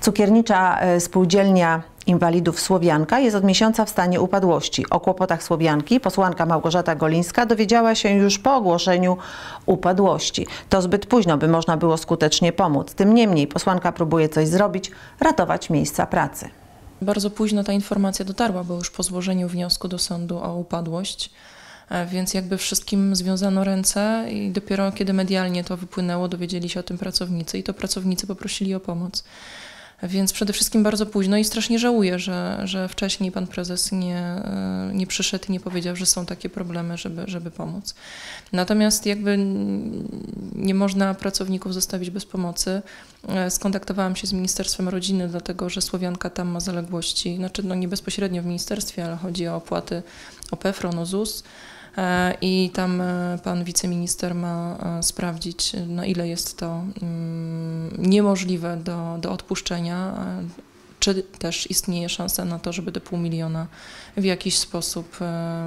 Cukiernicza Spółdzielnia Inwalidów Słowianka jest od miesiąca w stanie upadłości. O kłopotach Słowianki posłanka Małgorzata Golińska dowiedziała się już po ogłoszeniu upadłości. To zbyt późno, by można było skutecznie pomóc. Tym niemniej posłanka próbuje coś zrobić, ratować miejsca pracy. Bardzo późno ta informacja dotarła, bo już po złożeniu wniosku do sądu o upadłość, więc jakby wszystkim związano ręce i dopiero kiedy medialnie to wypłynęło, dowiedzieli się o tym pracownicy i to pracownicy poprosili o pomoc. Więc przede wszystkim bardzo późno i strasznie żałuję, że wcześniej pan prezes nie przyszedł i nie powiedział, że są takie problemy, żeby pomóc. Natomiast jakby nie można pracowników zostawić bez pomocy. Skontaktowałam się z Ministerstwem Rodziny, dlatego że Słowianka tam ma zaległości, znaczy no nie bezpośrednio w ministerstwie, ale chodzi o opłaty o PFRON, o ZUS. I tam pan wiceminister ma sprawdzić, na ile jest to niemożliwe do odpuszczenia, czy też istnieje szansa na to, żeby do 500 000 w jakiś sposób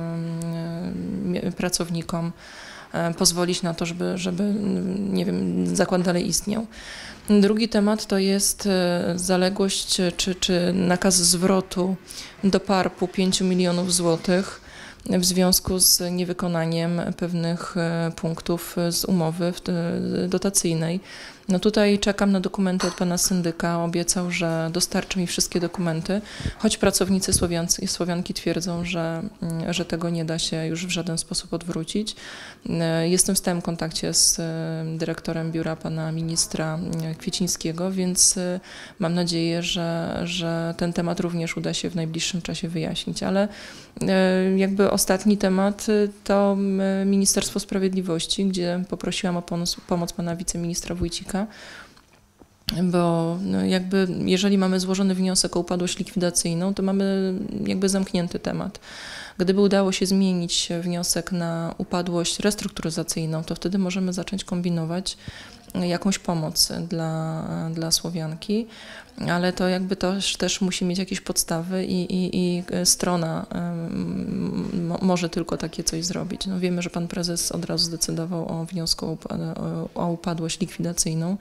pracownikom pozwolić na to, żeby nie wiem, zakład dalej istniał. Drugi temat to jest zaległość czy nakaz zwrotu do PARP-u 5 milionów złotych w związku z niewykonaniem pewnych punktów z umowy dotacyjnej. No tutaj czekam na dokumenty od pana syndyka. Obiecał, że dostarczy mi wszystkie dokumenty, choć pracownicy Słowianki twierdzą, że tego nie da się już w żaden sposób odwrócić. Jestem w stałym kontakcie z dyrektorem biura pana ministra Kwiecińskiego, więc mam nadzieję, że ten temat również uda się w najbliższym czasie wyjaśnić. Ale jakby ostatni temat to Ministerstwo Sprawiedliwości, gdzie poprosiłam o pomoc pana wiceministra Wójcika, bo no jakby jeżeli mamy złożony wniosek o upadłość likwidacyjną, to mamy jakby zamknięty temat. Gdyby udało się zmienić wniosek na upadłość restrukturyzacyjną, to wtedy możemy zacząć kombinować jakąś pomoc dla Słowianki, ale to jakby też musi mieć jakieś podstawy i strona może tylko takie coś zrobić. No wiemy, że pan prezes od razu zdecydował o wniosku o upadłość likwidacyjną.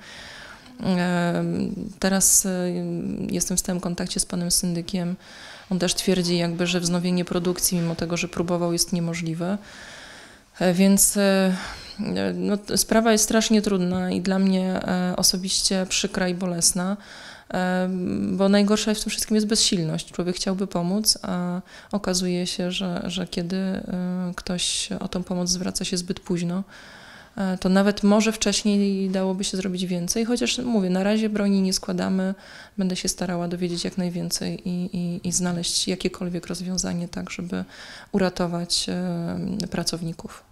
Teraz jestem w stałym kontakcie z panem syndykiem. On też twierdzi jakby, że wznowienie produkcji, mimo tego, że próbował, jest niemożliwe. Więc no, sprawa jest strasznie trudna i dla mnie osobiście przykra i bolesna, bo najgorsza w tym wszystkim jest bezsilność. Człowiek chciałby pomóc, a okazuje się, że kiedy ktoś o tą pomoc zwraca się zbyt późno, to nawet może wcześniej dałoby się zrobić więcej, chociaż mówię, na razie broni nie składamy, będę się starała dowiedzieć jak najwięcej i znaleźć jakiekolwiek rozwiązanie tak, żeby uratować pracowników.